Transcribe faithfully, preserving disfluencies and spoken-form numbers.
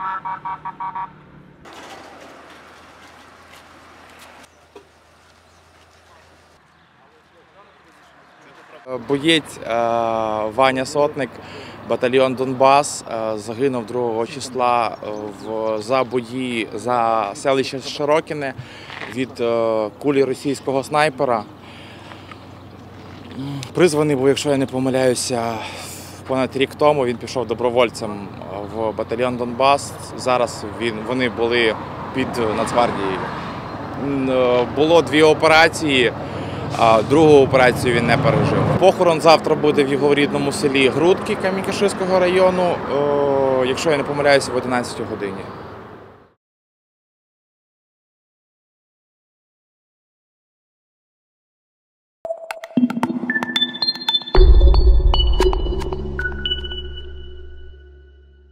Боєць Ваня Сотник, батальйон Донбас, загинув другого числа в за бої за селище Широкине від кулі російського снайпера. Призваний був, якщо я не помиляюся, понад рік тому. Він пішов добровольцем в батальйон Донбас. Зараз він, вони були під Нацгвардією. Було дві операції. А другу операцію він не пережив. Похорон завтра буде в його рідному селі Грудки Камінь-Каширського району, якщо я не помиляюся, в одинадцятій годині.